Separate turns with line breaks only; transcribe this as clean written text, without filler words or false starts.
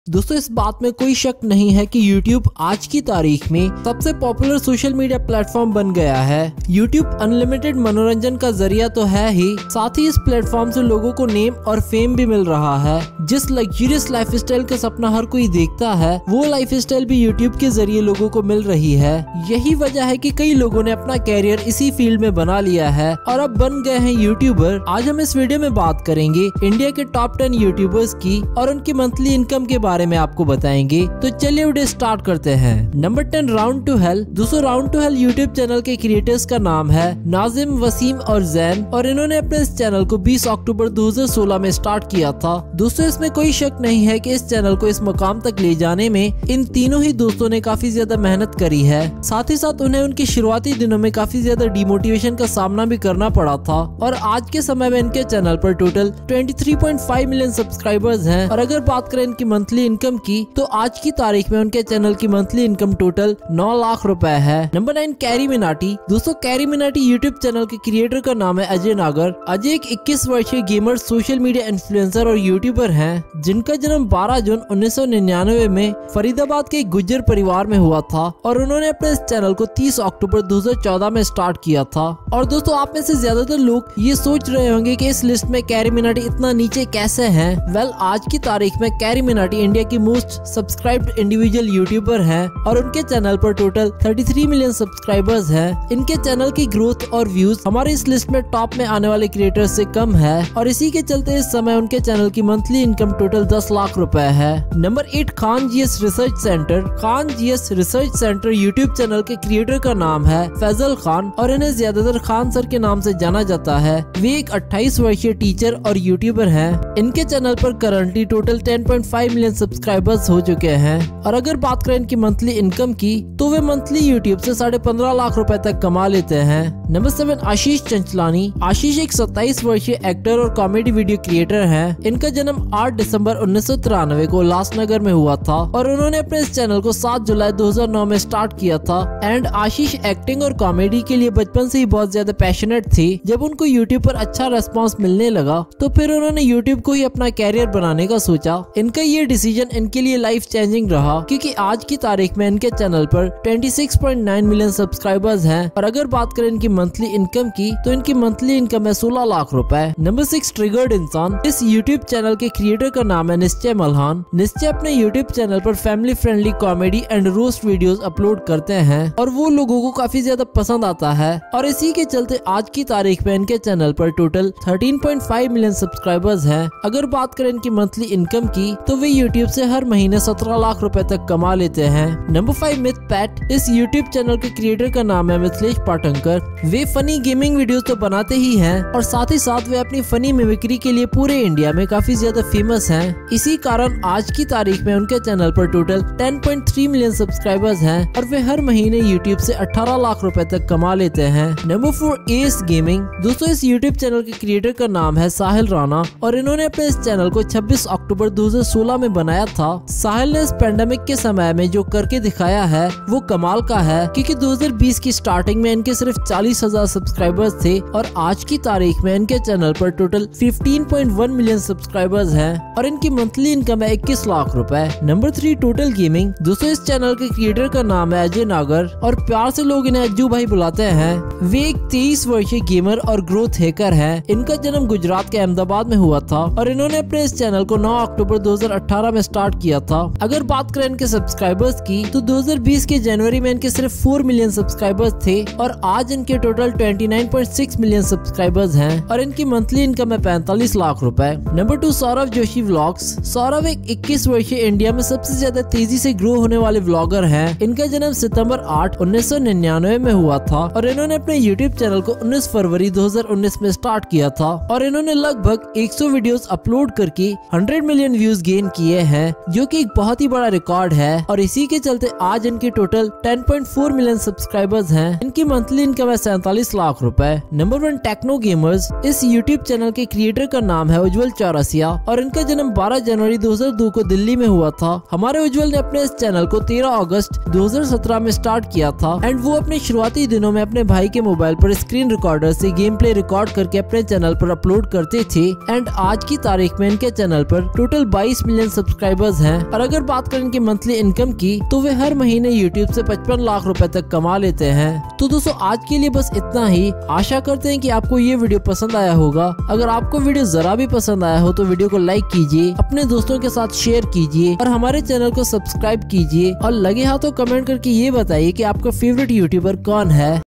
दोस्तों इस बात में कोई शक नहीं है कि YouTube आज की तारीख में सबसे पॉपुलर सोशल मीडिया प्लेटफॉर्म बन गया है। YouTube अनलिमिटेड मनोरंजन का जरिया तो है ही, साथ ही इस प्लेटफॉर्म से लोगों को नेम और फेम भी मिल रहा है। जिस लग्जरियस लाइफस्टाइल का सपना हर कोई देखता है, वो लाइफस्टाइल भी YouTube के जरिए लोगों को मिल रही है। यही वजह है कि कई लोगों ने अपना कैरियर इसी फील्ड में बना लिया है और अब बन गए हैं यूट्यूबर। आज हम इस वीडियो में बात करेंगे इंडिया के टॉप 10 यूट्यूबर्स की और उनकी मंथली इनकम के बारे में आपको बताएंगे। तो चलिए वीडियो स्टार्ट करते हैं। Number 10 round two hell. दोस्तों round two hell YouTube channel के क्रिएटर्स का नाम है नाजिम, वसीम और जैन, और इन्होंने अपने इस चैनल को 20 अक्टूबर 2016 में स्टार्ट किया था। दोस्तों इसमें कोई शक नहीं है कि इस चैनल को इस मुकाम तक ले जाने में इन तीनों ही दोस्तों ने काफी ज्यादा मेहनत करी है। साथ ही साथ उन्हें उनके शुरुआती दिनों में काफी ज्यादा डिमोटिवेशन का सामना भी करना पड़ा था और आज के समय में इनके चैनल पर टोटल 23.5 मिलियन सब्सक्राइबर्स हैं। और अगर बात करें इनकी मंथली इनकम की, तो आज की तारीख में उनके चैनल की मंथली इनकम टोटल 9 लाख रुपए है। नंबर 9 कैरी मिनाटी। दोस्तों कैरी मिनाटी यूट्यूब चैनल के क्रिएटर का नाम है अजय नागर। अजय एक 21 वर्षीय गेमर, सोशल मीडिया इन्फ्लुएंसर और यूट्यूबर हैं, जिनका जन्म 12 जून 1999 में फरीदाबाद के एक गुज्जर परिवार में हुआ था और उन्होंने अपने इस चैनल को 30 अक्टूबर 2014 में स्टार्ट किया था। और दोस्तों आप में से ज्यादातर लोग ये सोच रहे होंगे कि इस लिस्ट में कैरी मिनाटी इतना नीचे कैसे हैं। वेल आज की तारीख में कैरी मिनाटी इंडिया की मोस्ट सब्सक्राइब्ड इंडिविजुअल यूट्यूबर हैं और उनके चैनल पर टोटल 33 मिलियन सब्सक्राइबर्स हैं। इनके चैनल की ग्रोथ और व्यूज हमारे इस लिस्ट में टॉप में आने वाले क्रिएटर्स से कम है और इसी के चलते इस समय उनके चैनल की मंथली इनकम टोटल 10 लाख रुपए है। Number 8 Khan GS research centre. Khan GS research centre YouTube channel के क्रिएटर का नाम है फैजल खान और इन्हें ज्यादातर खान सर के नाम से जाना जाता है। वे एक 28 वर्षीय टीचर और यूट्यूबर हैं। इनके चैनल पर करंटली टोटल 10.5 मिलियन सब्सक्राइबर्स हो चुके हैं और अगर बात करें इनकी मंथली इनकम की, तो वे मंथली यूट्यूब से 15.5 लाख रुपए तक कमा लेते हैं। नंबर 7 आशीष चंचलानी। आशीष एक 27 वर्षीय एक्टर और कॉमेडी वीडियो क्रिएटर हैं। इनका जन्म 8 दिसंबर 1993 को उल्लासनगर में हुआ था और उन्होंने अपने इस चैनल को 7 जुलाई 2009 में स्टार्ट किया था। एंड आशीष एक्टिंग और कॉमेडी के लिए बचपन से ही बहुत ज्यादा पैशनेट थी। जब उनको यूट्यूब पर अच्छा रेस्पॉन्स मिलने लगा तो फिर उन्होंने यूट्यूब को ही अपना कैरियर बनाने का सोचा। इनका ये डिसीजन इनके लिए लाइफ चेंजिंग रहा, क्योंकि आज की तारीख में इनके चैनल पर 26.9 मिलियन सब्सक्राइबर्स हैं और अगर बात करें इनकी मंथली इनकम की, तो इनकी मंथली इनकम है 16 लाख रुपए। नंबर 6 ट्रिगर्ड इंसान। इस यूट्यूब चैनल के क्रिएटर का नाम है निश्चय मल्हान। निश्चय अपने यूट्यूब चैनल पर family friendly comedy and roast videos upload करते हैं और वो लोगों को काफी ज्यादा पसंद आता है और इसी के चलते आज की तारीख में इनके चैनल पर टोटल 13.5 मिलियन सब्सक्राइबर्स हैं। अगर बात करें इनकी मंथली इनकम की, तो वे यूट्यूब से हर महीने 17 लाख रुपए तक कमा लेते हैं। Number 5 Mythpat. इस यूट्यूब चैनल के क्रिएटर का नाम है मिथिलेश पाटंकर। वे फनी गेमिंग वीडियोस तो बनाते ही हैं और साथ ही साथ वे अपनी फनी मिमिक्री के लिए पूरे इंडिया में काफी ज्यादा फेमस हैं। इसी कारण आज की तारीख में उनके चैनल पर टोटल 10.3 मिलियन सब्सक्राइबर्स हैं और वे हर महीने यूट्यूब से 18 लाख रुपए तक कमा लेते हैं। Number 4 S gaming. दोस्तों इस यूट्यूब चैनल के क्रिएटर का नाम है साहिल राणा और इन्होंने अपने इस चैनल को 26 अक्टूबर 2016 में बनाया था। साहिल ने इस पेंडेमिक के समय में जो करके दिखाया है वो कमाल का है, क्योंकि 2020 की स्टार्टिंग में इनके सिर्फ 40,000 सब्सक्राइबर्स थे और आज की तारीख में इनके चैनल पर टोटल 15.1 मिलियन सब्सक्राइबर्स हैं और इनकी मंथली इनकम है 21 लाख रुपए। Number 3 total gaming. दोस्तों इस चैनल के क्रिएटर का नाम है अजय नागर और प्यार से लोग इन्हें अज्जू भाई बुलाते हैं। वे एक 23 वर्षीय गेमर और ग्रोथ हैकर हैं। इनका जन्म गुजरात के अहमदाबाद में हुआ था और इन्होंने अपने इस चैनल को 9 अक्टूबर 2018 में स्टार्ट किया था। अगर बात करें इनके सब्सक्राइबर्स की, तो 2020 के जनवरी में इनके सिर्फ 4 मिलियन सब्सक्राइबर्स थे और आज इनके टोटल 29.6 मिलियन सब्सक्राइबर्स हैं और इनकी मंथली इनकम है 45 लाख रुपए। Number 2 Saurabh Joshi vlogs. सौरभ एक 21 वर्षीय इंडिया में सबसे ज्यादा तेजी से ग्रो होने वाले व्लॉगर हैं। इनका जन्म सितंबर 8, 1999 में हुआ था और इन्होंने अपने यूट्यूब चैनल को 19 फरवरी 2019 में स्टार्ट किया था और इन्होंने लगभग 100 वीडियोस अपलोड करके 100 मिलियन व्यूज गेन किए हैं, जो कि एक बहुत ही बड़ा रिकॉर्ड है और इसी के चलते आज इनके टोटल 10.4 मिलियन सब्सक्राइबर्स हैं। इनकी मंथली इनकम है 47 लाख रुपए। Number 1 techno gamers. इस यूट्यूब चैनल के क्रिएटर का नाम है उज्जवल चौरसिया और इनका जन्म 12 जनवरी 2002 को दिल्ली में हुआ था। हमारे उज्जवल ने अपने इस चैनल को 13 अगस्त 2017 में स्टार्ट किया था एंड वो अपने शुरुआती दिनों में अपने भाई के मोबाइल पर स्क्रीन रिकॉर्डर से गेम प्ले रिकॉर्ड करके अपने चैनल पर अपलोड करते थे एंड आज की तारीख में इनके चैनल पर टोटल 22 मिलियन सब्सक्राइबर्स हैं। और अगर बात करें इनकी मंथली इनकम की तो वे हर महीने यूट्यूब से 55 लाख रुपए तक कमा लेते हैं। तो दोस्तों आज के लिए बस इतना ही। आशा करते हैं कि आपको ये वीडियो पसंद आया होगा। अगर आपको वीडियो जरा भी पसंद आया हो तो वीडियो को लाइक कीजिए, अपने दोस्तों के साथ शेयर कीजिए और हमारे चैनल को सब्सक्राइब कीजिए। और लगे हाथों कमेंट करके ये बताइए कि आपका फेवरेट यूट्यूबर कौन है।